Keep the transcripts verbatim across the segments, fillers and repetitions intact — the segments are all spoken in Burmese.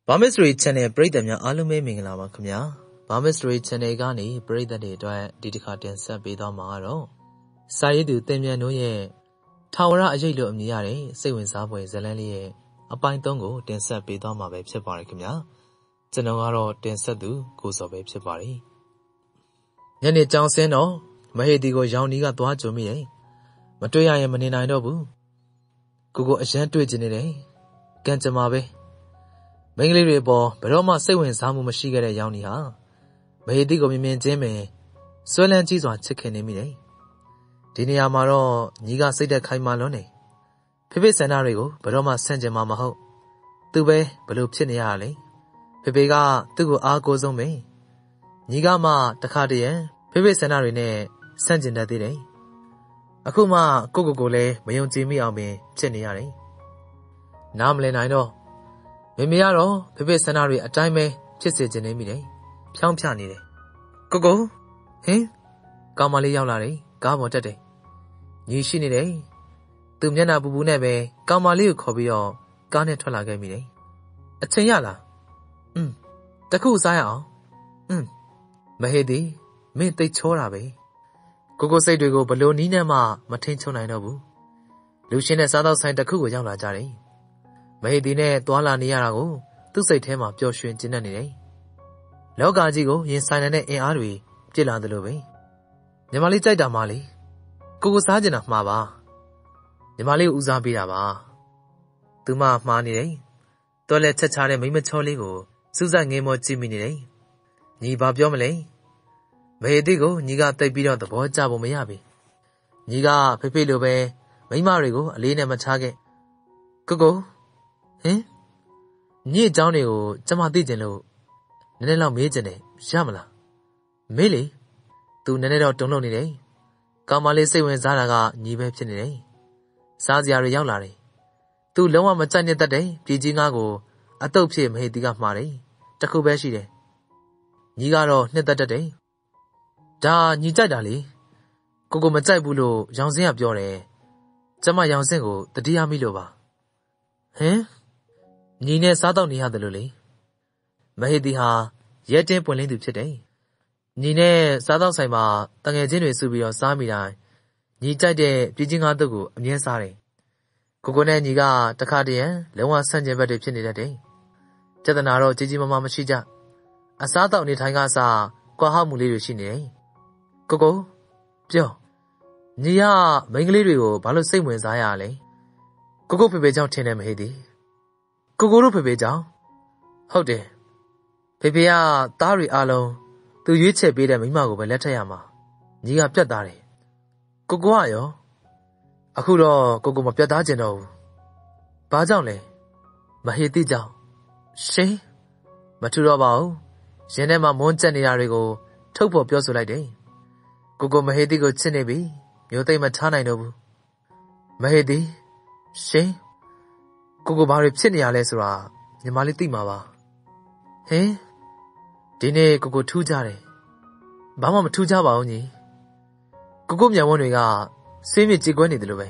Barmesry Channel ပရိသတ်များအားလုံးပဲမင်္ဂလာပါခင်ဗျာ Barmesry Channel ကနေပရိသတ်တွေအတွက်ဒီတစ်ခါတင်ဆက်ပေးသွားမှာကတော့စာရေးသူတင်မြန်တို့ရဲ့ထာဝရအရေးလို့အမည်ရတဲ့စိတ်ဝင်စားဖွယ်ဇာတ်လမ်းလေးရဲ့အပိုင်းသုံးကိုတင်ဆက်ပေးသွားမှာပဲဖြစ်ပါတယ်ခင်ဗျာကျွန်တော်ကတော့တင်ဆက်သူကိုစောပဲဖြစ်ပါတယ်ညနေကြောင်စင်းတော့မဟေတီကိုရောင်နီးကသွားကြုံမိတယ်မတွေ့ရရင်မနေနိုင်တော့ဘူးကိုကိုအရန်တွေ့ကျင်နေတယ်ကံကြမ္မာပဲမင်းကလေးတွေပေါ်ဘယ်တော့မှစိတ်ဝင်စားမှုမရှိခဲ့တဲ့ရောင်နီဟာမဟေတိကိုမြင်မြင်ချင်းပင်ဆွဲလန်းကြီးစွာချစ်ခင်နေမိတယ်ဒီနေရာမှာတော့ညီကစိတ်သက်ခိုင်မာလွန်းနေဖေဖေဆန္ဒတွေကိုဘယ်တော့မှဆန့်ကျင်မှာမဟုတ်သူပဲဘလို့ဖြစ်နေရတာလေဖေဖေကသူ့ကိုအားကိုးဆုံးပဲညီကမှတခါတည်းရန်ဖေဖေဆန္ဒတွေနဲ့ဆန့်ကျင်တတ်သေးတယ်အခုမှကိုကိုကိုလည်းမယုံကြည်မိအောင်ပင်ဖြစ်နေရတယ်နားမလည်နိုင်တော့မေမေကတော့ဖေဖေဆန္ဒတွေအတိုင်းပဲဖြစ်စေခြင်းနေမိတယ်ဖြောင်းဖြနေတယ်ကိုကိုဟင်ကောင်မလေးရောက်လာတယ်ကားပေါ်တက်တယ်ညီရှိနေတယ်သူမျက်နှာပူပူနဲ့ပဲကောင်မလေးကိုခေါ်ပြီးတော့ကားနဲ့ထွက်လာခဲ့မိတယ်အချိန်ရလားอืมတခုစားရအောင်อืมမဟေဒီမင်းသိချောတာပဲကိုကိုစိတ်တွေကိုဘလို့နီးနဲ့မှမထိန်ချုံနိုင်တော့ဘူးလူရှင်တဲ့စားတော့ဆိုင်တစ်ခုကိုရောက်လာကြတယ်မဟေဒီနဲ့တွာလာနေရတာကိုသူ့စိတ်ထဲမှာပျော်ရွှင်ကျဉ်းနေတယ်လောကကြီးကိုရင်ဆိုင်နိုင်တဲ့အင်အားတွေပြစ်လာသလိုပဲညီမလေးကြိုက်တာမှလေကိုကိုစားကျင်တာမှားပါညီမလေးကိုဦးစားပေးတာပါသူမမှားနေတယ်တော်လက်ချက်ချတဲ့မိမချောလေးကိုစူးစမ်းငင်းမောကြည့်မိနေတယ်ညီဘာပြောမလဲမဟေဒီကိုညီကတိတ်ပြီးတော့သဘောကျဖို့မရပြီညီကဖေဖေလိုပဲမိမတွေကိုအလေးနဲ့မချခဲ့ကိုကိုဟင်ညစ်အကြောင်းတွေကိုကျမသိကျင်လို့နည်းနည်းလောက်မေးကျင်တယ်ရမလားမေးလေသူနည်းနည်းတော့တုံ့လုံနေတယ်ကောင်မလေးစိတ်ဝင်စားတာကညီပဲဖြစ်နေတယ်စားစရာတွေရောက်လာတယ်သူလုံးဝမကြိုက်နေတတ်တယ်ပြည်ကြီးငါးကိုအတုပ်ဖြစ်မဟေတီကမှားတယ်တခုပဲရှိတယ်ညီကတော့နှစ်သက်တတ်တယ်ဒါညီကြိုက်တာလေကိုကိုမကြိုက်ဘူးလို့ရောင်စင်းကပြောတယ်ကျမရောင်စင်းကိုတတိယမိလို့ပါဟင်ညီနဲ့စားတော့နေရတယ်လို့လေမဟေတီဟာရဲတင်းပွင့်လင်းသူဖြစ်တယ်ညီနဲ့စားတော့ဆိုင်မှာတငယ်ချင်းတွေစုပြီးတော့စားမိတိုင်းညီကြိုက်တဲ့ပြည်ချင်းကားတုပ်ကိုအမြဲစားတယ်ကိုကိုနဲ့ညီကတခါတည်းရန်လုံးဝဆန့်ကျင်ဘက်တွေဖြစ်နေတတ်တယ်ကျက်တနာတော့ကြီးကြီးမားမားမရှိကြအစားတော့နေထိုင်ကစားကွာဟမှုလေးတွေရှိနေတယ်ကိုကိုပြောညီကမိန်းကလေးတွေကိုဘာလို့စိတ်ဝင်စားရလဲကိုကိုဖေဖေကြောင့်ထင်တယ်မဟေတီကိုကိုတို့ဖေဖေကြောင့်ဟုတ်တယ်ဖေဖေကသားတွေအားလုံးသူရွေးချယ်ပေးတဲ့မိမကိုပဲလက်ထက်ရမှာညီကပြတ်သားတယ်ကိုကိုကရောအခုတော့ကိုကိုမပြတ်သားကျင်တော့ဘူးဘာကြောင့်လဲမဟေတိကြောင့်ရှင်မထူတော့ပါဘူးရင်ထဲမှာမွန်းကျက်နေတာတွေကိုထုတ်ဖော်ပြောဆိုလိုက်တယ်ကိုကိုမဟေတိကိုချစ်နေပြီမျိုးသိမ့်မထားနိုင်တော့ဘူးမဟေတိရှင်ကိုကိုဘာတွေဖြစ်နေရလဲဆိုတာညီမလေးသိမှာပါဟင်ဒီနေ့ကိုကိုထူးကြတယ်ဘာမှမထူးကြပါဘူးညီကိုကိုမြန်ဝန်းတွေကဆေးမြစ်ကြေကွဲနေတယ်လို့ပဲ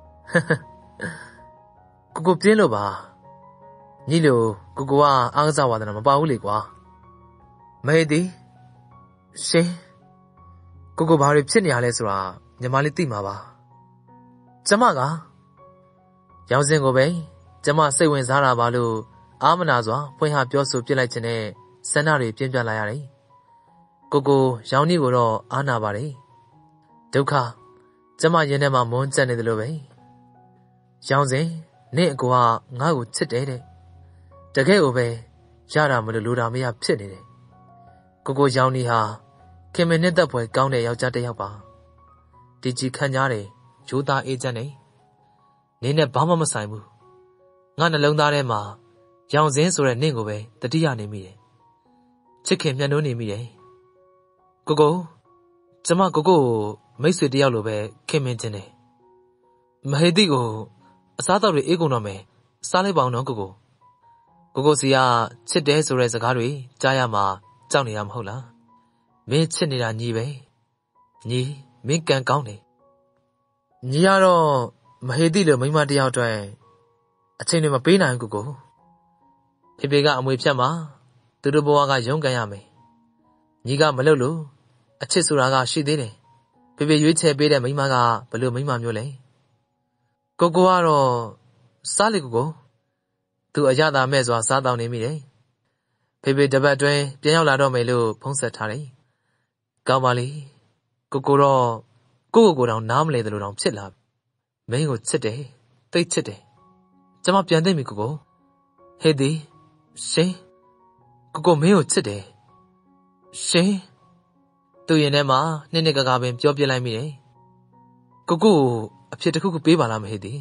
ကိုကိုပြင်းလို့ပါညီလို့ကိုကိုကအားကစားဝါဒနာမပါဘူးလေကွာမဟေတီရှင်ကိုကိုဘာတွေဖြစ်နေရလဲဆိုတာညီမလေးသိမှာပါကျမကရောင်စင်ကိုပဲကျမစိတ်ဝင်စားတာပါလို့အာမနာစွာဖွင့်ဟပြောဆိုပြစ်လိုက်ခြင်းနဲ့ဆန္ဒတွေပြင်းပြလာရတယ်ကိုကိုရောင်နီကိုတော့အားနာပါတယ်ဒုက္ခကျမရင်ထဲမှာမွန်းကျက်နေတယ်လို့ပဲရောင်စင်နင့်အကိုကငါ့ကိုချစ်တယ်တဲ့တကယ်ကိုပဲရတာမလို့လိုတာမရဖြစ်နေတယ်ကိုကိုရောင်နီဟာခင်မင်းနဲ့တက်ပွဲကောင်းတဲ့ယောက်ျားတစ်ယောက်ပါဒီကြီးခံကြတယ်ရိုးသားအေးချမ်းနေနေနဲ့ဘာမှမဆိုင်ဘူးငါနှလုံးသားထဲမှာရောင်စင်းဆိုတဲ့နင့်ကိုပဲတတိယနေမိတယ်ချစ်ခင်မျှနှိုးနေမိတယ်ကိုကိုကျမကိုကိုကိုမိတ်ဆွေတယောက်လိုပဲခင်မင်းခြင်းတယ်မဟေတိကိုအစားတော့တွေအေးကုန်တော့မယ်စားလိုက်ပါအောင်နော်ကိုကိုကိုကိုစီကချစ်တယ်ဆိုတဲ့စကားတွေကြားရမှာကြောက်နေတာမဟုတ်လားမင်းချစ်နေတာညီပဲညီမင်းကံကောင်းတယ်ညီကတော့မဟေတိလိုမိန်းမတယောက်အတွက်အချိန်တွေမပေးနိုင်ဘူးကိုကိုဖေဖေကအမွေဖြတ်မှာသူတို့ဘဝကရုန်းကန်ရမယ်ညီကမလုပ်လို့အချစ်ဆိုတာကရှိသေးတယ်ဖေဖေရွေးချယ်ပေးတဲ့မိန်းမကဘလို့မိန်းမမျိုးလဲကိုကိုကတော့စားလေကိုကိုသူအရသာမဲ့စွာစားတောင်းနေမိတယ်ဖေဖေတပတ်တွင်းပြန်ရောက်လာတော့မယ်လို့ဖုံးဆက်ထားတယ်ကောင်းပါလေကိုကိုတော့ကိုကိုကိုတောင်နားမလဲတယ်လို့တောင်ဖြစ်လာမင်းကိုချစ်တယ်သိချစ်တယ်ကျမပြန်သိပြီကိုကိုဟေးဒီရှင်ကိုကိုမင်းကိုချစ်တယ်ရှင်သူရင်ထဲမှာနှစ်နှစ်ကကပင်ပြောပြလိုက်မိတယ်ကိုကိုအဖြစ်တစ်ခုခုပေးပါလားမဟေးဒီ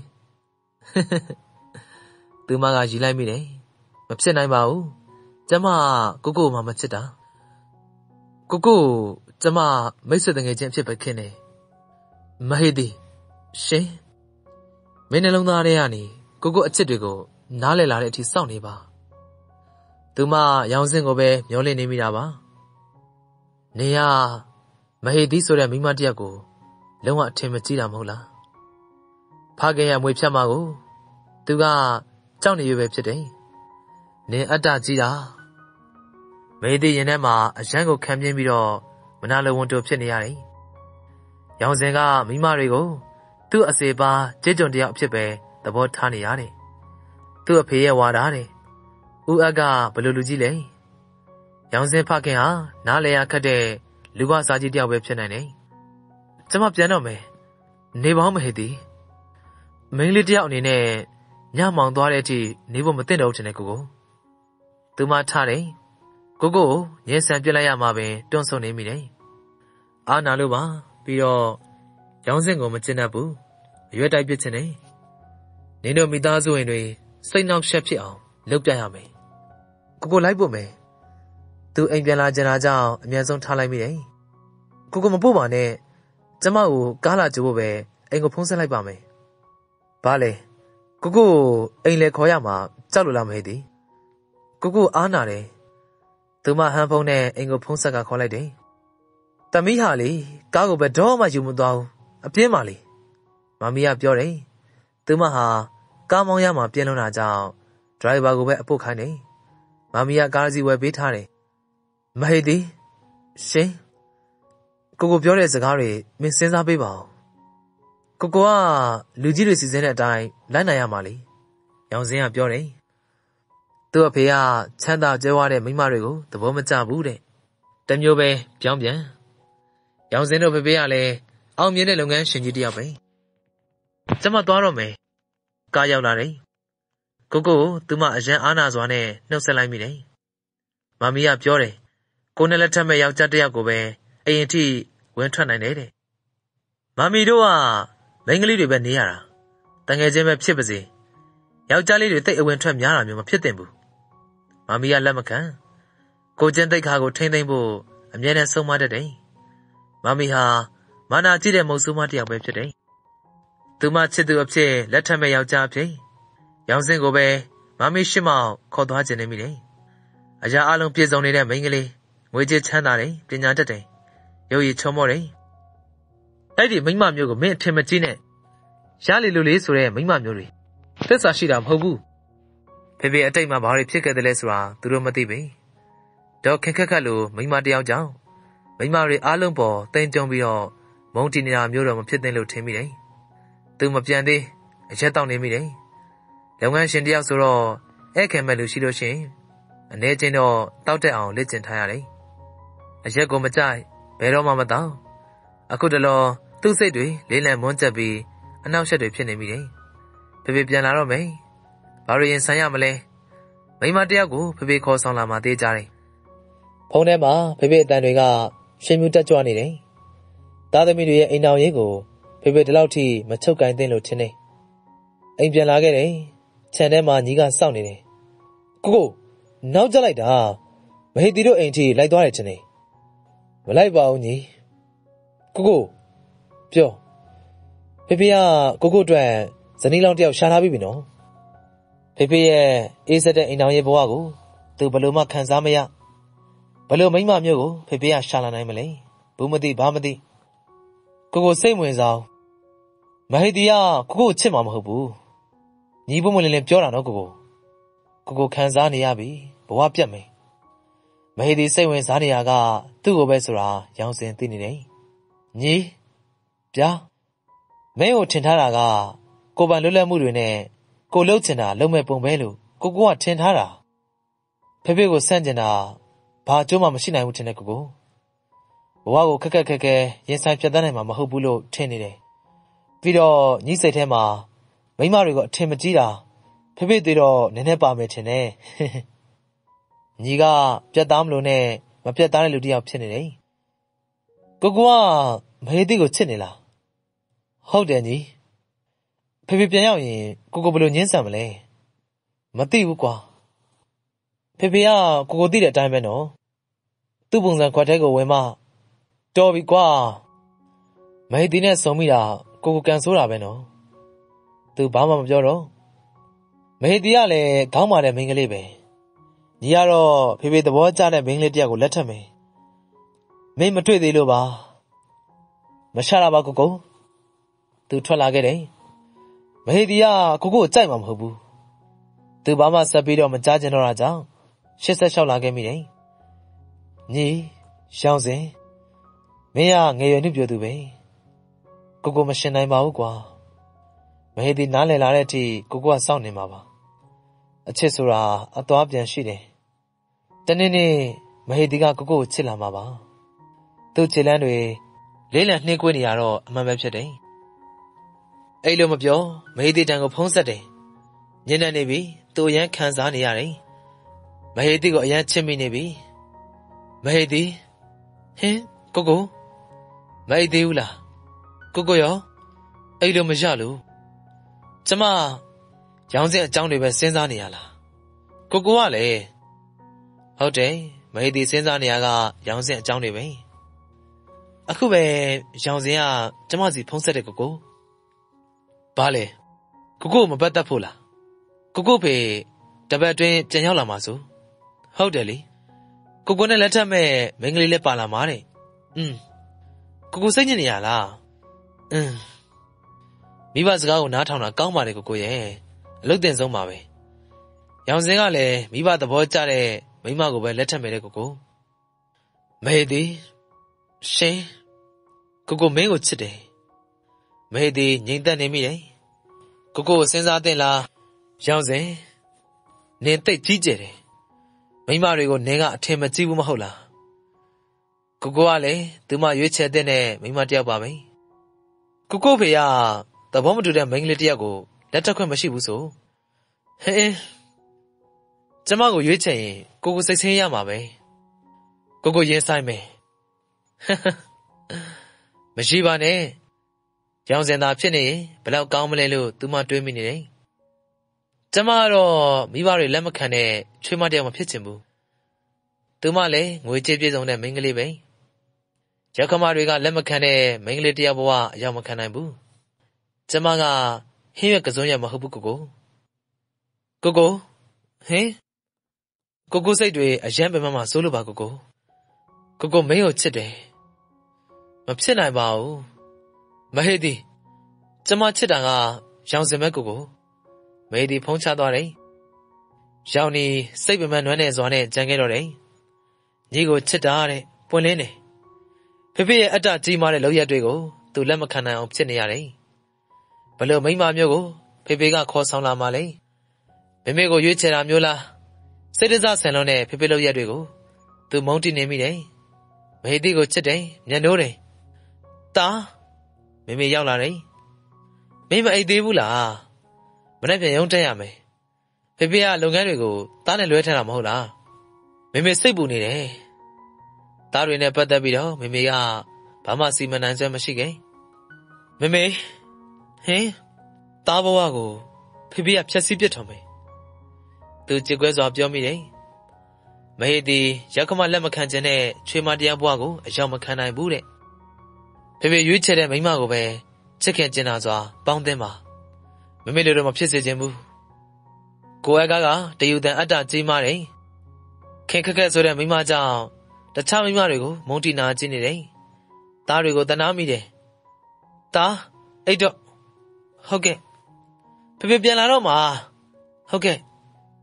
သူမကရီလိုက်မိတယ်မဖြစ်နိုင်ပါဘူးကျမကိုကိုမှမချစ်တာကိုကိုကျမမိတ်ဆွေတငယ်ချင်းဖြစ်ပဲခင်တယ်မဟေးဒီရှင်မင်းနှလုံးသားထဲကနေကိုကိုအချစ်တွေကိုနားလည်လာတဲ့အထိစောင့်နေပါသူမရောင်စင်ကိုပဲမျောလင့်နေမိတာပါနေရမဟေဒီဆိုတဲ့မိန်းမတစ်ယောက်ကိုလုံးဝအထင်မကြီးတာမဟုတ်လားဖခင်ရဲ့မွေဖြတ်မှာကိုသူကကြောက်နေရွယ်ပဲဖြစ်တယ်နင်အတ္တကြီးတာမဟေဒီရင်ထဲမှာအရန်ကိုခံပြင်းပြီးတော့မနာလိုဝန်တိုဖြစ်နေရတယ်ရောင်စင်ကမိန်းမတွေကိုသူ့အစေပါကြေးကြုံတယောက်အဖြစ်ပဲသဘောထားနေရတယ်သူ့အဖေရဲ့ဝါဒတဲ့ဦးအက်ကဘယ်လိုလူကြီးလဲရောင်စင်ဖခင်ဟာနားလေရခတ်တဲ့လူဝစားကြီးတယောက်ပဲဖြစ်နိုင်တယ်ကျမပြန်တော့မယ်နေပေါင်းမဟေသည်မင်းလေးတယောက်အနေနဲ့ညမောင်သွားတဲ့အထိနေဖို့မသင့်တော့ဘူးထင်တယ်ကိုကိုသူမထားတယ်ကိုကိုညှဉ်းဆန်ပြစ်လိုက်ရမှာပင်တွန့်ဆုတ်နေမိတယ်အာနာလို့ပါပြီးတော့ရောင်စင်ကိုမကျင်တတ်ဘူးအရွက်တိုက်ပစ်ချင်တယ်နင်တို့မိသားစုဝင်တွေစိတ်နှောက်ယှက်ဖြစ်အောင်လုပ်ပြရမယ်ကိုကိုလိုက်ဖို့မယ်သူအိမ်ပြန်လာကြတာကြောင့်အမြန်ဆုံးထားလိုက်မိတယ်ကိုကိုမပို့ပါနဲ့ကျမကိုကားလာကြိုးဖို့ပဲအိမ်ကိုဖုန်းဆက်လိုက်ပါမယ်ဘာလဲကိုကိုအိမ်လေခေါ်ရမှာကြောက်လို့လားမဟဲ့သည်ကိုကိုအားနာတယ်သူမဟန်ဖုန်းနဲ့အိမ်ကိုဖုန်းဆက်ကခေါ်လိုက်တယ်တမီးဟာလေကားကိုဘယ်တော့မှယူမသွားဘူးအပြင်းပါလေမမီးကပြောတယ်သူမဟာကားမောင်းရမှာပြင်းလွန်းတာကြောင့်ဒရိုင်ဘာကိုပဲအပုတ်ခိုင်းတယ်မမီးကကားစီဝယ်ပေးထားတယ်မဟေဒီရှင်ကိုကိုပြောတဲ့စကားတွေမင်းစဉ်းစားပေးပါဦးကိုကိုကလူကြီးတွေစီစဉ်တဲ့အတိုင်းလိုက်နိုင်ရမှာလေရောင်စင်းကပြောတယ်သူ့အဖေကချမ်းသာကြွယ်ဝတဲ့မိန်းမတွေကိုသဘောမကျဘူးတဲ့တမျိုးပဲပြောင်းပြန်ရောင်စင်းတို့ဖေဖေကလည်းအောင်မြင်တဲ့လုပ်ငန်းရှင်ကြီးတယောက်ပဲကျမသွားတော့မယ်ကားရောက်လာတယ်ကိုကိုသူမအရန်အားနာစွာနဲ့နှုတ်ဆက်လိုက်မိတယ်မမီးကပြောတယ်ကိုနဲ့လက်ထပ်မဲ့ယောက်ျားတစ်ယောက်ကိုပဲအိမ်အထိဝင်ထွက်နိုင်တယ်တဲ့မမီတို့ကမိန်းကလေးတွေပဲနေရတာတငယ်ချင်းပဲဖြစ်ပါစေယောက်ျားလေးတွေတိတ်အဝင်ထွက်များတာမျိုးမဖြစ်သင့်ဘူးမမီးကလက်မခံကိုချင်းတိတ်ခါကိုထိမ့်သိမ့်ဖို့အမြဲတမ်းဆုံးမတတ်တယ်မမီးဟာမာနာကြည့်တဲ့မုတ်ဆိုးမတစ်ယောက်ပဲဖြစ်တယ်သူမချစ်သူအဖြစ်လက်ထပ်မဲ့ယောက်ျားအဖြစ်ရောင်စင်ကိုပဲမမီးရှစ်မောင်ခေါ်သွားခြင်းနေမိတယ်အရာအလုံးပြည့်စုံနေတဲ့မိန်းကလေးငွေကြေးချမ်းသာတယ်ပညာတတ်တယ်ရုပ်ရည်ချုံမောတယ်အဲ့ဒီမိန်းမမျိုးကိုမင်းအထင်မကြီးနဲ့ရလေလိုလေးဆိုတဲ့မိန်းမမျိုးတွေသစ္စာရှိတာမဟုတ်ဘူးဖေဖေအတိတ်မှာဘာတွေဖြစ်ခဲ့တယ်လဲဆိုတာသူတို့မသိဘူးဒေါ်ခင်ခက်ခက်လိုမိန်းမတယောက်ကြောင့်မိန်းမတွေအားလုံးပေါ်တင်ကြုံပြီးတော့မုန်းတီနေတာမျိုးတော့မဖြစ်သင့်လို့ထင်မိတယ်သူမပြန်သေးအရက်တောက်နေမိတယ်လုပ်ငန်းရှင်တယောက်ဆိုတော့အဲ့ခင်မဲ့လူရှိလို့ရှိရင်အနေချင်းတော့တောက်တက်အောင်လေ့ကျင့်ထားရတယ်အရက်ကိုမကြိုက်ဘယ်တော့မှမတောက်အခုတလောသူ့စိတ်တွေလေးလံမွန်းကျက်ပြီးအနောက်ရှက်တွေဖြစ်နေမိတယ်ဖေဖေပြန်လာတော့မယ်ဘာလို့ရင်ဆိုင်ရမလဲမိမတယောက်ကိုဖေဖေခေါ်ဆောင်လာမှသေးကြတယ်ဖုန်းထဲမှာဖေဖေအတန်တွေကရှင်မြူတက်ကြွနေတယ်သားသမီးတွေရဲ့အိမ်တော်ရေးကိုဖေဖေဒီလောက်ထိမချုပ်ကင်သင့်လို့ထင်တယ်အိမ်ပြန်လာခဲ့တယ်ခြံထဲမှာညီကစောင့်နေတယ်ကိုကိုနောက်ကျလိုက်တာမဟိတီတို့အိမ်ထိလိုက်သွားတယ်ထင်တယ်မလိုက်ပါဘူးညီကိုကိုပြောဖေဖေကကိုကိုအတွက်ဇနီးလောင်းတယောက်ရှာထားပြီနော်ဖေဖေရဲ့အေးစက်တဲ့အိမ်တော်ရဲ့ဘဝကိုသူဘယ်လိုမှခံစားမရဘယ်လိုမိန်းမမျိုးကိုဖေဖေကရှာလာနိုင်မလဲဘူးမသိဘာမသိကိုကိုစိတ်ဝင်စားမဟိတီကကိုကိုချစ်မှာမဟုတ်ဘူးညီဖို့မလင်းလင်းပြောတာနော်ကိုကိုကိုခံစားနေရပြီဘဝပြတ်မယ်မဟေဒီစိတ်ဝင်စားနေရကသူ့ကိုပဲဆိုတာရောင်စင်သိနေတယ်ညီဗျာမင်းကိုထင်ထားတာကကိုယ်ပိုင်လွတ်လပ်မှုတွေနဲ့ကိုလှုပ်ချင်တာလုံမဲ့ပုံပဲလို့ကိုကိုကထင်ထားတာဖေဖေကိုဆန့်ကျင်တာဘာအကျိုးမှမရှိနိုင်ဘူးထင်တယ်ကိုကိုဘဝကိုခက်ခက်ခဲခဲရင်ဆိုင်ဖြတ်သန်းနိုင်မှာမဟုတ်ဘူးလို့ထင်နေတယ်ပြီးတော့ညီစိတ်ထဲမှာမိန်းမတွေကိုအထင်မကြီးတာဖေဖေသေးတော့နည်းနည်းပါမယ်ထင်တယ်ညီကပြတ်သားမလို့နဲ့မပြတ်သားတဲ့လူတစ်ယောက်ဖြစ်နေတယ်ကိုကိုကမဟေတိကိုချစ်နေလားဟုတ်တယ်ညီဖေဖေပြန်ရောက်ရင်ကိုကိုဘယ်လိုညှင်းဆန်မလဲမသိဘူးကွာဖေဖေကကိုကိုသိတဲ့အတိုင်းပဲနော်သူ့ပုံစံခွက်ထဲကိုဝင်မှတော်ပြီကွာမဟေတိနဲ့ဆုံမိတာကိုကိုကန်ဆိုးတာပဲနော်သူဘာမှမပြောတော့မဟေတိကလည်းခေါင်းမာတဲ့မိန်းကလေးပဲညီကတော့ဖေဖေသဘောကျတဲ့မိန်းကလေးတယောက်ကိုလက်ထပ်မယ်မင်းမတွေ့သေးလို့ပါမရှာတာပါကိုကိုသူထွက်လာခဲ့တယ်မဟေဒီကကိုကိုကိုကြိုက်မှာမဟုတ်ဘူးသူဘာမှဆက်ပြီးတော့မကြားကျင်တော့တာကြောင့်ရှစ်ဆက်လျှောက်လာခဲ့မိတယ်ညီရောင်စင်မင်းကငယ်ရွယ်နှုတ်ပြသူပဲကိုကိုမရှင်နိုင်ပါဘူးကွာမဟေဒီနားလည်လာတဲ့အထိကိုကိုကစောင့်နေမှာပါအချစ်ဆိုတာအသွားပြန်ရှိတယ်တနေ့နေ့မဟေဒီကကိုကိုကိုချစ်လာမှာပါသူ့ခြေလမ်းတွေလေးလံနှင်းကွေးနေရတော့အမှန်ပဲဖြစ်တယ်အဲ့လိုမပြောမဟေဒီတန်ကိုဖုံးဆက်တယ်ညနေနေပြီသူအရန်ခံစားနေရတယ်မဟေဒီကိုအရန်ချစ်မိနေပြီမဟေဒီဟင်ကိုကိုမအိတ်သေးဘူးလားကိုကိုရောအဲ့လိုမရလို့ကျမရောင်စင်အကြောင်းတွေပဲစဉ်းစားနေရလားကိုကိုကလည်းဟုတ်တယ်မဟေဒီစဉ်းစားနေရကရောင်စင်အကြောင်းတွေပဲအခုပဲရောင်စင်ကကျမစီဖုံးဆက်တဲ့ကိုကိုဘာလဲကိုကိုမပတ်သက်ဖို့လားကိုကိုဖေတပတ်အတွင်းပြန်ရောက်လာမှာဆိုဟုတ်တယ်လေကိုကိုနဲ့လက်ထပ်မဲ့မိန်းကလေးလည်းပါလာမှာတဲ့อืมကိုကိုစိတ်ညစ်နေရလားอืมမိဘစကားကိုနားထောင်တာကောင်းပါလေကိုကိုရဲ့အလုပ်တင်ဆုံးပါပဲရောင်စင်ကလည်းမိဘသဘောကျတဲ့မိန်းမကိုပဲလက်ထပ်မယ်တဲ့ကိုကိုမဟေဒီရှင်ကိုကိုမင်းကိုချစ်တယ်မဟေဒီငြိမ်သက်နေမိတယ်ကိုကိုကိုစဉ်းစားတင်လားရောင်စင်နင်သိပ်ကြီးကျယ်တယ်မိန်းမတွေကိုနင်ကအထင်မကြီးဘူးမဟုတ်လားကိုကိုကလည်းသူမရွေးချယ်တဲ့နဲ့မိန်းမတယောက်ပါပဲကိုကိုဖေကသဘောမတူတဲ့မိန်းကလေးတယောက်ကိုလက်ထပ်ခွင့်မရှိဘူးဆိုဟင်းကျမကိုရွေးချယ်ရင်ကိုကိုစိတ်ဆင်းရမှာပဲကိုကိုရင်ဆိုင်မယ်မရှိပါနဲ့ရောင်စင်သာဖြစ်နေရင်ဘယ်လောက်ကောင်းမလဲလို့သူမတွေးမိနေတယ်ကျမကတော့မိဘတွေလက်မခံတဲ့ချွေးမတယောက်မဖြစ်ချင်ဘူးသူမလည်းငွေကြေးပြည့်စုံတဲ့မိန်းကလေးပဲရောက်ခမတွေကလက်မခံတဲ့မိန်းကလေးတယောက်ဘဝအရောက်မခံနိုင်ဘူးကျမကဟင်းရွက်ကစုံရမဟုတ်ဘူးကိုကိုကိုကိုဟင်ကိုကိုစိတ်တွေအယံပင်မမှာစိုးလို့ပါကိုကိုကိုကိုမင်းကိုချစ်တယ်မဖြစ်နိုင်ပါဘူးမဟေဒီကျမချစ်တာကရောင်စင်မဲ့ကိုကိုမဟေဒီဖုံးချသွားတယ်ရောင်နေစိတ်ပင်မနွမ်းနေစွာနဲ့ကြံခဲ့တော့တယ်ညီကိုချစ်တာတဲ့ပွင့်လင်းတယ်ဖေဖေရဲ့အတ္တကြီးမားတဲ့လောက်ရက်တွေကိုသူလက်မခံနိုင်အောင်ဖြစ်နေရတယ်ဘလို့မိန်းမမျိုးကိုဖေဖေကခေါ်ဆောင်လာမှလဲမေမေကိုရွေးချယ်တာမျိုးလားစိတ်တစားဆန်လုံးနဲ့ဖေဖေလောက်ရက်တွေကိုသူမုန်းတိနေမိတယ်မဟေဒီကိုချစ်တယ်ညံ့နိုးတယ်တာမေမေရောက်လာတယ်မင်းမအိတ်သေးဘူးလားမနေ့ပြန်ရုံးတက်ရမယ်ဖေဖေကလုပ်ငန်းတွေကိုတားနဲ့လွဲထမ်းတာမဟုတ်လားမေမေစိတ်ပူနေတယ်တားတွေနဲ့ပတ်သက်ပြီးတော့မေမေကဘာမှစီမံနိုင်စွမ်းမရှိခဲ့မေမေဟင်တားဘဝကိုဖေဖေကဖျက်ဆီးပစ်တော်မယ်သူကြည်ကွဲစွာပြောမိတယ်မဟေဒီရောက်ခမလက်မခံခြင်းနဲ့ချွေမတရားဘဝကိုအရောက်မခံနိုင်ဘူးတဲ့ဖေဖေရွေးချယ်တဲ့မိန်းမကိုပဲချစ်ခင်ကျင်နာစွာပေါင်းသင်းပါမမေတို့တော့မဖြစ်စေချင်ဘူးကိုယ်အကားကတယူတန်အတ္တကြီးမားတယ်ခင်ခက်ခက်ဆိုတဲ့မိန်းမကြောင့်တခြားမိန်းမတွေကိုမုန်းတီနာကျင်နေတယ်သားတွေကိုတနာမိတယ်သားအဲ့တော့ဟုတ်ကဲ့ဖေဖေပြန်လာတော့မှာဟုတ်ကဲ့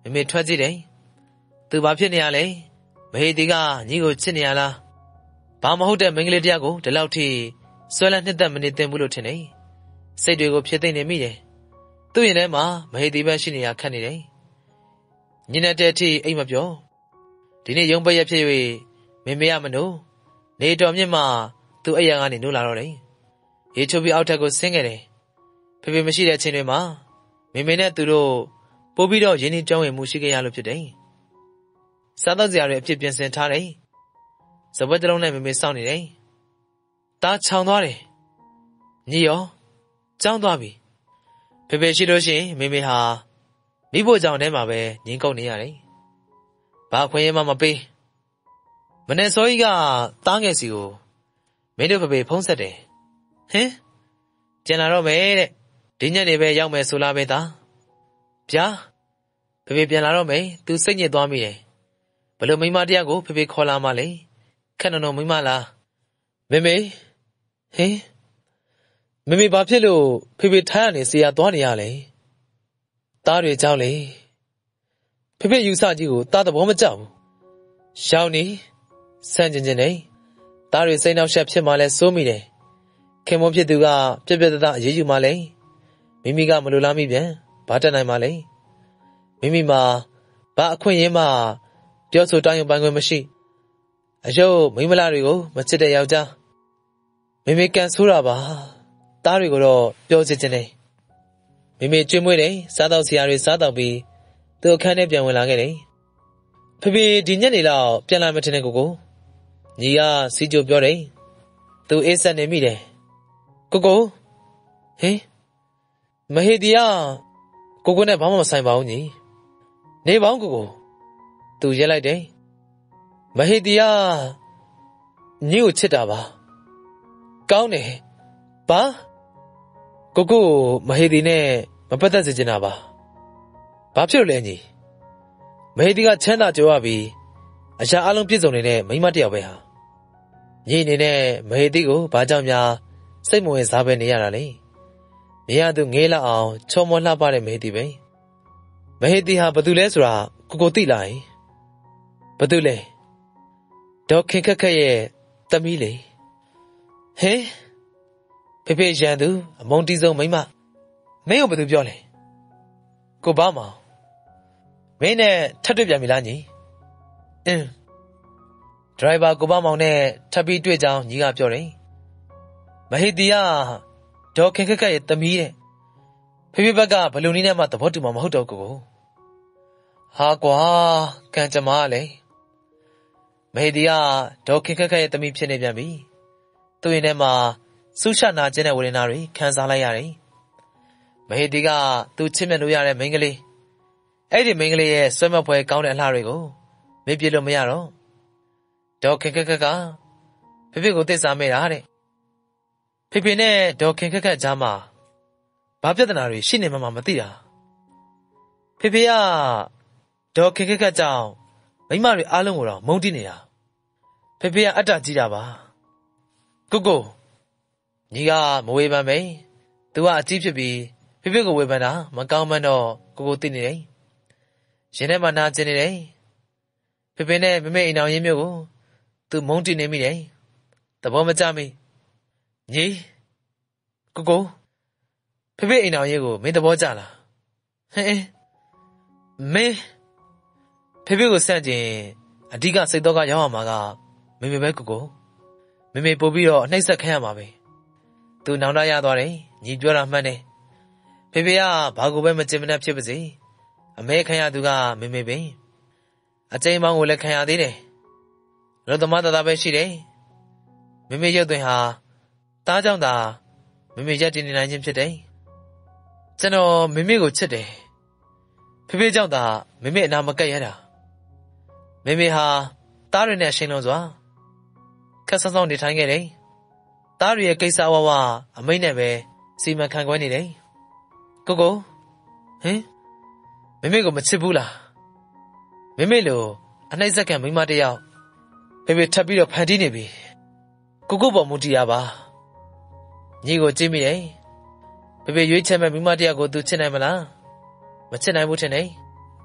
မေမေထွက်ကြည့်တယ်သူဘာဖြစ်နေရလဲမဟေတီကညီကိုချစ်နေရလားဘာမဟုတ်တဲ့မိန်းကလေးတယောက်ကိုဒီလောက်ထိဆွဲလန်းနှစ်သက်မနေသင့်ဘူးလို့ထင်တယ်စိတ်တွေကိုဖြစ်သိနေမိတယ်သူ့ရင်ထဲမှာမဟေတီပဲရှိနေရခက်နေတယ်ညနေတဲ့အထိအိမ်မပြောဒီနေ့ရုံးပရက်ဖြစ်၍မေမေရမနိုးနေတော်မြင့်မှသူ့အိမ်ကနေနိုးလာတော့တယ်ရေချိုးပြီးအောက်ထပ်ကိုဆင်းခဲ့တယ်ဖေဖေမရှိတဲ့အချိန်တွေမှာမေမေနဲ့သူတို့ပို့ပြီးတော့ရင်းနှီးကြောင်းဝင်မှုရှိခဲ့ရလို့ဖြစ်တယ်စားတော့စရာတွေအဖြစ်ပြင်ဆင်ထားတယ်စပွဲတစ်လုံးနဲ့မေမေစောင့်နေတယ်တားချောင်သွားတယ်ညီရောကြောင်းသွားပြီဖေဖေရှိလို့ရှိရင်မေမေဟာမိဖို့ကြောင့်ထဲမှာပဲငင်းကုတ်နေရတယ်ဘာခွင့်ရမှမပေးမနေ့စောကြီးကတားငယ်စီကိုမင်းတို့ဖေဖေဖုံးဆက်တယ်ဟင်ကျန်လာတော့မယ်တဲ့ဒီညနေပဲရောက်မယ်ဆိုလားပဲသားဗျာဖေဖေပြန်လာတော့မယ်သူစိတ်ညစ်သွားမိတယ်ဘလို့မိမတရားကိုဖေဖေခေါ်လာမှလေခက်နုံနုံမိမလားမေမေဟင်မေမေဘာဖြစ်လို့ဖေဖေထားရနေစီရသွားနေရလဲသားတွေကြောင်းလေဖေဖေယူဆကြီးကိုသားသဘောမကျဘူးရှောင်းနေဆန့်ကျင်ကျင်နေသားတွေစိတ်နှောက်ယှက်ဖြစ်မှလဲစိုးမိတယ်ခင်မွန်ဖြစ်သူကပြက်ပြက်တသားအေးယူမှလဲမိမိကမလိုလားမိပြန်ဘာတက်နိုင်မှလဲမိမိမှာဘာအခွင့်အရေးမှပြောဆိုတောင်းယူပိုင်ခွင့်မရှိအယုတ်မိမလာတွေကိုမချစ်တဲ့ယောက်ျားမိမိကန်ဆိုးတာပါသားတွေကိုတော့ပြောချင်ချင်တယ်မိမိကျွေးမွေးတယ်စားတော့ဆရာတွေစားတော့ပြီးသူအခန်းထဲပြန်ဝင်လာခဲ့တယ်ဖေဖေဒီညနေလောက်ပြန်လာမထင်တဲ့ကိုကိုညီကစီကြိုပြောတယ်သူအေးဆက်နေမိတယ်ကိုကိုဟင်မဟေတီကကိုကိုနဲ့ဘာမှမဆိုင်ပါဘူးညီနေပေါင်းကိုကိုသူရက်လိုက်တယ်မဟေတီကညီကိုချစ်တာပါကောင်းတယ်ဘာကိုကိုမဟေတီနဲ့မပတ်သက်စေချင်တာပါဘာဖြစ်လို့လဲညီမဟေတီကချမ်းသာကြွယ်ဝပြီးအရာအလုံးပြည့်စုံနေတဲ့မိန်းမတစ်ယောက်ပဲဟာညီအနေနဲ့မဟေတီကိုဘာကြောင့်များစိတ်မဝင်စားပဲနေရတာလဲမြင်ရသူငေးလောက်အောင်ချောမောလှပတဲ့မဟေတီပဲမဟေတီဟာဘာတူလဲဆိုတာကိုကိုသိလားဘာတူလဲဒေါခင်ခက်ခက်ရဲ့သမီးလေဟဲဖေဖေရန်သူအမုန်းတီးဆုံးမိန်းမမင်းကိုဘာတူပြောလဲကိုဘာမောင်မင်းနဲ့ထပ်တွေ့ပြန်ပြီလားညီအင်းဒရိုင်ဘာကိုဘာမောင်နဲ့ထပ်ပြီးတွေ့ကြောင်းညီကပြောတယ်မဟေတီကဒေါခင်ခက်ခက်ရဲ့သမီးတဲ့ဖေဖေဘက်ကဘလူနီနဲ့မှသဘောတူမှာမဟုတ်တော့ကိုကိုဟာကွာကံကြမ္မာလေမဟေတီကဒေါခင်ခက်ခက်ရဲ့သမီးဖြစ်နေပြန်ပြီသူ့ရင်ထဲမှာဆူရှနာခြင်းတဲ့ဝေဒနာတွေခံစားလိုက်ရတယ်မဟေတီကသူ့ချစ်မြတ်လို့ရတဲ့မိန်းကလေးအဲ့ဒီမိန်းကလေးရဲ့ဆွဲမဖွဲကောင်းတဲ့အလှတွေကိုမေ့ပြလို့မရတော့ဒေါခင်ခက်ခက်ကဖေဖေကိုသစ္စာမဲ့တာတဲ့ဖေဖေနဲ့ဒေါခင်ခက်ခက်ကြားမှာဘာပြဿနာတွေရှိနေမှမမသိတာဖေဖေကဒေါခင်ခက်ခက်ကြောင့်မိန်းမတွေအားလုံးကိုတော့မုန်းတိနေတာဖေဖေကအတ္တကြီးတာပါကိုကိုညီကမဝေဖန်ပဲသူကအကြီးဖြစ်ပြီးဖေဖေကိုဝေဖန်တာမကောင်းမှန်းတော့ကိုကိုသိနေတယ်ရင်ထဲမှာနာကျင်နေတယ်ဖေဖေနဲ့မမေအိမ်အောင်ရင်းမျိုးကိုသူမုန်းတိနေမိတယ်သဘောမကျမိညီကိုကိုဖေဖေအိမ်အောင်ရေးကိုမင်းသဘောကျလားဟဲ့မင်းဖေဖေကိုစန့်ကျင်အဓိကစိတ်တော့ကရောက်ရမှာကမေမေပဲကိုကိုမေမေပို့ပြီးတော့အနှိမ့်ဆက်ခံရမှာပဲသူနောင်တရသွားတယ်ညီပြောတာမှန်တယ်ဖေဖေကဘာကိုပဲမကျင်မနှက်ဖြစ်ပါစေအမဲခံရသူကမေမေပဲအကျိန်မောင်းကိုလည်းခံရသေးတယ်လောသမားတသားပဲရှိတယ်မေမေရုပ်သွင်းဟာတားကြောင့်သာမေမေရက်တည်နေနိုင်ခြင်းဖြစ်တယ်ကျွန်တော်မေမေကိုချစ်တယ်ဖေဖေကြောင့်သာမေမေအနာမကက်ရတာမေမေဟာတားရနဲ့ရှင်လုံးစွာခက်ဆဆောင်းနေထိုင်ခဲ့တယ်တားရရဲ့ကိစ္စဝဝအမိတ်နဲ့ပဲစီမံခန့်ခွဲနေတယ်ကိုကိုဟင်မေမေကိုမချစ်ဘူးလားမေမေလိုအနှိမ့်စက်ကမိန်းမတစ်ယောက်ဖေဖေထပ်ပြီးတော့ဖန်တီးနေပြီကိုကိုပေါ်မူတည်ရပါညီကိုကြည့်မိတယ်ဖေဖေရွေးချယ်မဲ့မိန်းမတစ်ယောက်ကိုသူချစ်နိုင်မလားမချစ်နိုင်ဘူးထင်တယ်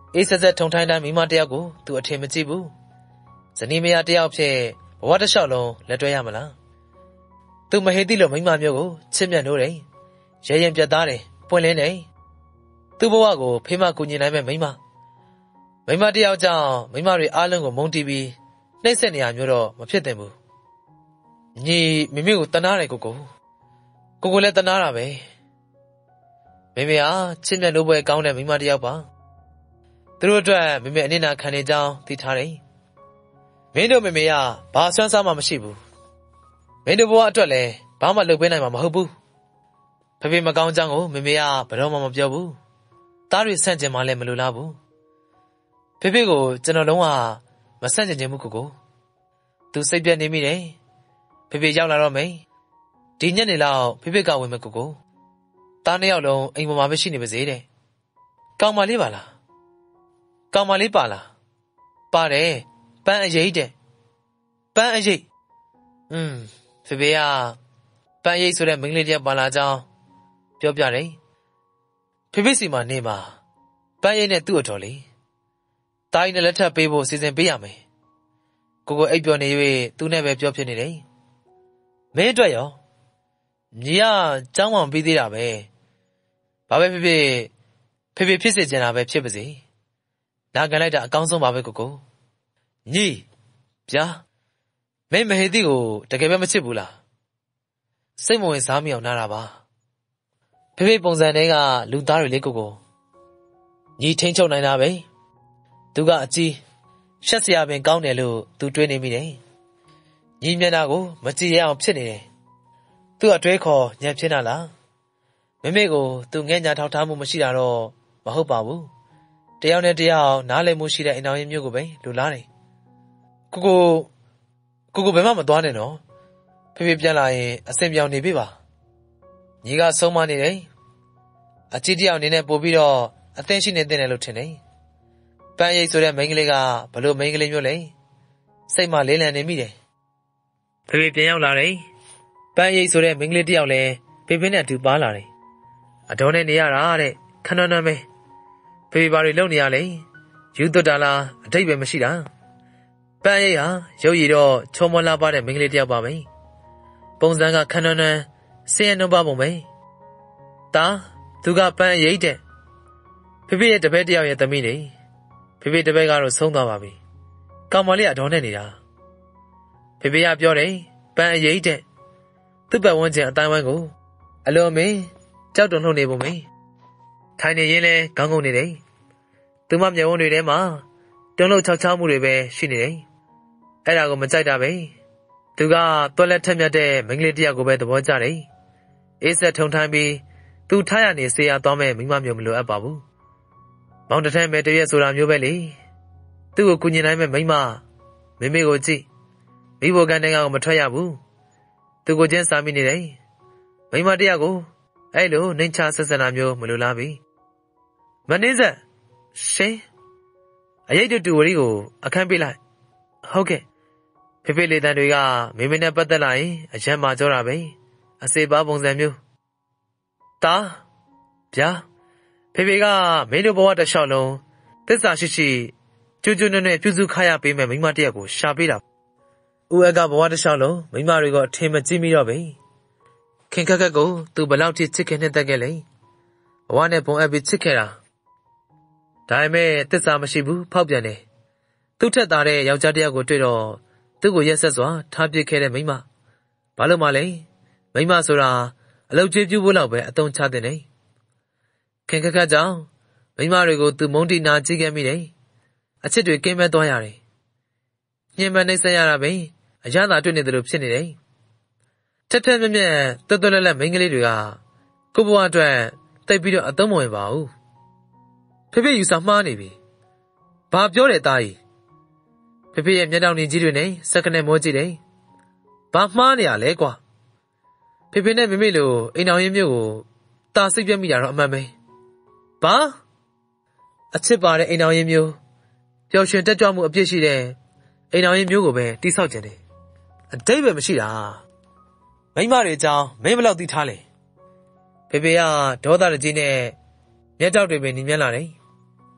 အေးဆက်ဆက်ထုံထိုင်းတိုင်းမိမတယောက်ကိုသူအထင်မကြီးဘူးဇနီးမယားတယောက်ဖြစ်ဘဝတစ်လျှောက်လုံးလက်တွဲရမလားသူမဟေသိလို့မိမမျိုးကိုချစ်မြတ်နိုးတယ်ရဲရင်ပြတ်သားတယ်ပွင့်လင်းတယ်သူ့ဘဝကိုဖေးမကူညီနိုင်မဲ့မိမမိမတယောက်ကြောင့်မိမတွေအားလုံးကိုမုန်းတီးပြီးနှိမ့်ဆက်နေရမျိုးတော့မဖြစ်သင့်ဘူးညီမိမိကိုတနာတယ်ကိုကိုကိုကိုလည်းတနာတာပဲမိမိဟာချစ်မြတ်နိုးပွဲကောင်းတဲ့မိမတယောက်ပါသူတို့အတွက်မိမိအနစ်နာခံနေကြောင်းသိထားတယ်မင်းတို့မိမိကဘာဆွမ်းစားမှမရှိဘူးမင်းတို့ဘဝအတွက်လည်းဘာမှလုပ်ပေးနိုင်မှာမဟုတ်ဘူးဖေဖေမကောင်းကြောင်းကိုမိမိကဘယ်တော့မှမပြောဘူးသားတွေဆန့်ကျင်မှလည်းမလိုလားဘူးဖေဖေကိုကျွန်တော်လုံးဝမဆန့်ကျင်ခြင်းဘူးကိုကိုသူစိတ်ပြတ်နေမိတယ်ဖေဖေရောက်လာတော့မယ်ဒီညနေလောက်ဖေဖေကဝင်မဲ့ကိုကိုသားနှစ်ယောက်လုံးအိမ်ပေါ်မှာပဲရှိနေပါစေတဲ့ကောင်းမလေးပါလားကောင်းမလေးပါလားပါတယ်ပန်းအရေးတဲ့ပန်းအရေးอืมဖေဖေကပန်းရိပ်ဆိုတဲ့မိန်းကလေးတယောက်ပါလာကြောင်းပြောပြတယ်ဖေဖေစီမှာနေမှာပန်းရိပ်နဲ့သူ့အတော်လေးတားရင်လက်ထပ်ပေးဖို့စီစဉ်ပေးရမယ်ကိုကိုအိပ်ပျော်နေ၍သူနဲ့ပဲပြောဖြစ်နေတယ်မင်းအတွက်ရောညီကကြောင်းအောင်ပြီးသေးတာပဲဘာပဲဖြစ်ဖြစ်ဖေဖေဖြစ်စေချင်တာပဲဖြစ်ပါစေနာခံလိုက်တာအကောင်းဆုံးပါပဲကိုကိုညီဗျာမင်းမဟေတိကိုတကယ်ပဲမချစ်ဘူးလားစိတ်မဝင်စားမိအောင်နားတာပါဖေဖေပုံစံတွေကလူသားတွေလေးကိုကိုညီထိန်ချုပ်နိုင်တာပဲသူကအကြီးရှက်စရာပင်ကောင်းတယ်လို့သူတွေးနေမိတယ်ညီမျက်နှာကိုမကြည့်ရအောင်ဖြစ်နေတယ်သူ့အတွေးခေါ်ညံဖြစ်နာလားမမေကိုသူငဲ့ညာထောက်ထားမှုမရှိတာတော့မဟုတ်ပါဘူးတယောက်နဲ့တယောက်နားလည်မှုရှိတဲ့အိမ်တော်ရင်မျိုးကိုပဲလူလားတယ်ကိုကိုကိုကိုဘယ်မှမသွားနဲ့နော်ဖေဖေပြန်လာရင်အဆင်ပြောင်းနေပြီပါညီကဆုံးမနေတယ်အချစ်တယောက်အနေနဲ့ပို့ပြီးတော့အသင်ရှိနေတဲ့တယ်လို့ထင်တယ်ပန်းရိပ်ဆိုတဲ့မိန်းကလေးကဘလို့မိန်းကလေးမျိုးလဲစိတ်မလေးလံနေမိတယ်ဖေဖေပြန်ရောက်လာတယ်ပန်းရိပ်ဆိုတဲ့မိန်းကလေးတယောက်လည်းဖေဖေနဲ့အတူပါလာတယ်အတော်နဲ့နေရတာတဲ့ခဏခဏပဲဖေဖေဘာတွေလုပ်နေရလဲယူသွတ်တာလားအတိတ်ပဲမရှိတာပန်းရိပ်ဟာရုပ်ရည်တော့ချုံမလာပါတဲ့မိန်းကလေးတယောက်ပါပဲပုံစံကခဏခဏဆင်းရဲနှုံးပါပုံပဲတာသူကပန်းရိပ်တဲ့ဖေဖေရဲ့တပည့်တယောက်ရဲ့သမီးနေဖေဖေတပည့်ကတော့ဆုံးသွားပါပြီကောင်မလေးကအတော်နဲ့နေတာဖေဖေကပြောတယ်ပန်းရိပ်တဲ့သူ့ပတ်ဝန်းကျင်အတိုင်းဝိုင်းကိုအလွန်မင်းကြောက်တုန်လှုပ်နေပုံပဲထိုင်နေရင်လဲခေါင်းငုံနေတယ်သူမမျက်ဝန်းတွေထဲမှာတုန်လှုပ်ချောက်ချောက်မှုတွေပဲရှိနေတယ်အဲ့ဒါကိုမကြိုက်တာပဲသူကတွက်လက်ထက်မြတ်တဲ့မိန်းကလေးတယောက်ကိုပဲသဘောကျတယ်အေးဆက်ထုံထိုင်းပြီးသူထားရနေဆေးရသွားမဲ့မိမမျိုးမလိုအပ်ပါဘူးမောင်တထမ်းမဲ့တရက်ဆိုတာမျိုးပဲလေသူ့ကိုကူညီနိုင်မဲ့မိမမိမိကိုကြည့်မိဘကန်တဲ့ကောင်မထွက်ရဘူးသူကိုချင်းစာမိနေတယ်မိမတယောက်ကိုအဲ့လိုနှိမ်ချဆက်ဆံတာမျိုးမလိုလားပြီမနှင်းဆက်ရှင်အရေးတူတူဝရီကိုအခန်းပေးလိုက်ဟုတ်ကဲ့ဖေဖေလေးတန်တွေကမိမိနဲ့ပတ်သက်လာရင်အယံမာကြောတာပဲအစေပါပုံစံမျိုးတာဗျာဖေဖေကမင်းတို့ဘဝတစ်လျှောက်လုံးသစ္စာရှိရှိကျူးကျူးနဲ့နဲ့ပြုစုခါရပေးမဲ့မိမတယောက်ကိုရှာပေးတာဦးအကဘဝတစ်လျှောက်လုံးမိမတွေကအထင်မကြီးမိတော့ပဲခင်ခက်ခက်ကိုသူဘလောက်ထိချစ်ခင်နဲ့တက်ခဲ့လဲဘဝနဲ့ဘုံအပ်ပြီးချစ်ခဲ့တာဒါပေမဲ့သစ္စာမရှိဘူးဖောက်ပြန်တယ်သူ့ထက်သားတဲ့ယောက်ျားတယောက်ကိုတွေ့တော့သူ့ကိုရက်ဆက်စွာထားပစ်ခဲ့တဲ့မိမဘာလို့မှလဲမိမဆိုတာအလုပ်ကြီးပြုဖို့လောက်ပဲအသုံးချတဲ့နေခင်ခက်ခက်ကြောင့်မိမတွေကိုသူမုန်းတီနာကြည့်ခဲ့မိတယ်အချစ်တွေကင်းမဲ့သွားရတယ်ညှဉ်းပန်းနှိပ်စက်ရတာပဲအရသာတွေ့နေတယ်လို့ဖြစ်နေတယ်ထက်ထက်မြက်မြက်တွတ်တွတ်လက်လက်မိန်းကလေးတွေကကိုဘွားအတွက်တိတ်ပြီးတော့အသုံးမဝင်ပါဘူးဖေဖေယူဆမှားနေပြီဘာပြောတယ်သားကြီးဖေဖေရဲ့မျက်နှာနေကြီးတွေနဲ့စက္ကနဲ့မောကြည့်တယ်ဘာမှားနေရလဲကွာဖေဖေနဲ့မမေလိုအိမ်တော်ရင်းမျိုးကိုတာစိတ်ပြတ်မိတာတော့အမှန်ပဲဘာအချစ်ပါတဲ့အိမ်တော်ရင်းမျိုးပျော်ရွှင်တက်ကြွမှုအပြည့်ရှိတဲ့အိမ်တော်ရင်းမျိုးကိုပဲတိဆောက်ကြတယ်အတိတ်ပဲမရှိတာမိမတွေအကြောင်းမင်းဘယ်လောက်သိထားလဲဖေဖေကဒေါသတကြီးနဲ့မျက်တောက်တွေပဲညီမြန်းလာတယ်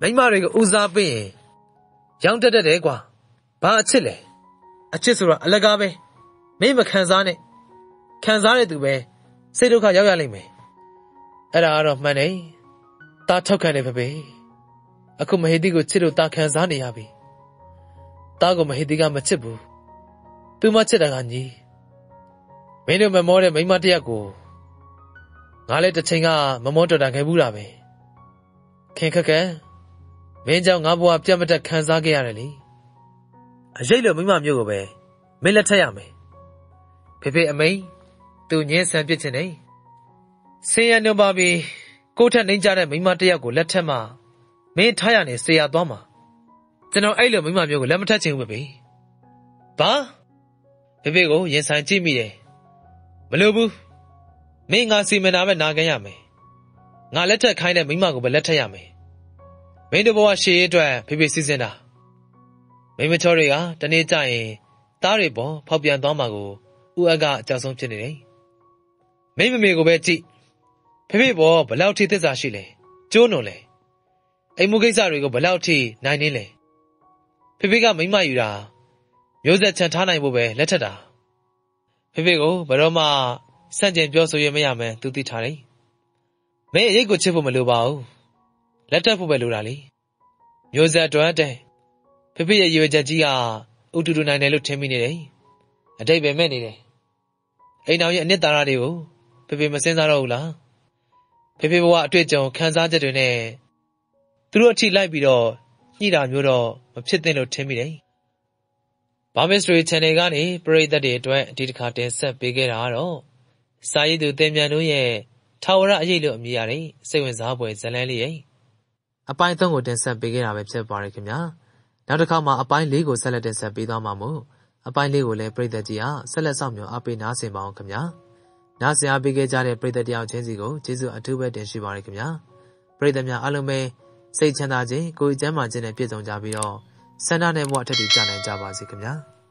မိန်းမတွေကိုဦးစားပေးရင်ရောင်းတတ်တတ်တယ်ကွာဘာအချစ်လဲအချစ်ဆိုတာအလကားပဲမင်းမခံစားနဲ့ခံစားတဲ့သူပဲစိတ်ဒုက္ခရောက်ရလိမ့်မယ်အဲ့ဒါကတော့မှန်တယ်တာထောက်ခံတယ်ဖေဖေအခုမဟေတီကိုချစ်လို့တာခံစားနေရပြီတာကိုမဟေတီကမချစ်ဘူးသူမချစ်တာကညီမင်းတို့မမောတဲ့မိန်းမတယောက်ကိုငါလည်းတစ်ချိန်ကမမောတော်တာခဲ့ဘူးလားပဲခင်ခက်ခက်မင်းကြောင့်ငါဘဝပြတ်မတက်ခံစားခဲ့ရတယ်လေအရေးလို့မိမမျိုးကိုပဲမင်းလက်ထက်ရမယ်ဖေဖေအမိန်သူညင်းဆန်ပြစ်ချင်နေဆင်းရဲနှုံပါပြီးကိုထက်နှိမ့်ကြတဲ့မိမတယောက်ကိုလက်ထက်မှမင်းထားရနေဆေးရသွားမှာကျွန်တော်အဲ့လိုမိမမျိုးကိုလက်မထက်ချင်ဘူးပဲဘာဖေဖေကိုရင်ဆိုင်ကြည့်မိတယ်မလိုဘူးမင်းငါစီမံတာပဲနာခံရမယ်ငါလက်ထက်ခိုင်းတဲ့မိမကိုပဲလက်ထက်ရမယ်မင်းတို့ဘဝရှေ့ရေးအတွက်ဖေဖေစီစဉ်တာမိမချောတွေကတနေ့ကျရင်သားတွေပေါ်ဖောက်ပြန်သွားမှာကိုဦးအကအကြောက်ဆုံးဖြစ်နေတယ်မိမမေကိုပဲကြည့်ဖေဖေပေါ်ဘလောက်ထိသစ္စာရှိလဲကျိုးနုံလဲအိမ်မှုကိစ္စတွေကိုဘလောက်ထိနိုင်နေလဲဖေဖေကမိမယူတာမျိုးဆက်ချန်ထားနိုင်ဖို့ပဲလက်ထက်တာဖေဖေကိုဘယ်တော့မှစန့်ကျင်ပြောဆိုရမရမယ်သူသိထားတယ်မင်းအရေးကိုချစ်ဖို့မလိုပါဘူးလက်ထက်ဖို့ပဲလိုတာလေမျိုးဆက်အတွက်တဲ့ဖေဖေရဲ့ရွေချက်ကြီးကဥတူတူနိုင်တယ်လို့ထင်မိနေတယ်အတိတ်ပဲမဲ့နေတယ်အိမ်တော်ရဲ့အနှစ်သာရတွေကိုဖေဖေမစင်စားတော့ဘူးလားဖေဖေဘဝအတွေ့အကြုံခံစားချက်တွေနဲ့သူတို့အထိလိုက်ပြီးတော့ညှိတာမျိုးတော့မဖြစ်သင့်လို့ထင်မိတယ်ဘာမစ်စထရီ channel ကနေပရိသတ်တွေအတွက်ဒီတစ်ခါတင်ဆက်ပေးခဲ့တာကတော့စာရေးသူတင်မြန်တို့ရဲ့ထာဝရအရေးလို့အမည်ရတဲ့စိတ်ဝင်စားဖွယ်ဇာတ်လမ်းလေးရဲ့အပိုင်းသုံးကိုတင်ဆက်ပေးခဲ့တာပဲဖြစ်ပါတယ်ခင်ဗျာနောက်တစ်ခါမှအပိုင်းလေးကိုဆက်လက်တင်ဆက်ပေးသွားမှာမို့အပိုင်းလေးကိုလည်းပရိသတ်ကြီးအားဆက်လက်ဆောင်မျိုးအားပေးနားဆင်ပါအောင်ခင်ဗျာနားဆင်အားပေးခဲ့ကြတဲ့ပရိသတ်တယောက်ချင်းစီကိုကျေးဇူးအထူးပဲတင်ရှိပါတယ်ခင်ဗျာပရိသတ်များအားလုံးပဲစိတ်ချမ်းသာခြင်းကိုယ်ကျန်းမာခြင်းနဲ့ပြည့်စုံကြပြီးတော့ဆန္ဒနဲ့ဘဝအထက်တူကြနိုင်ကြပါစေခင်ဗျာ